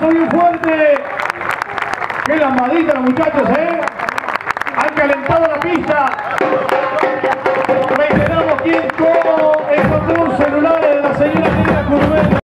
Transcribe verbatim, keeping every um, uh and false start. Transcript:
bien fuerte. Qué lampadita los muchachos, ¿eh? Han calentado la pista. Mencionamos quién, cómo encontró un celular de la señora Negra Curvelo.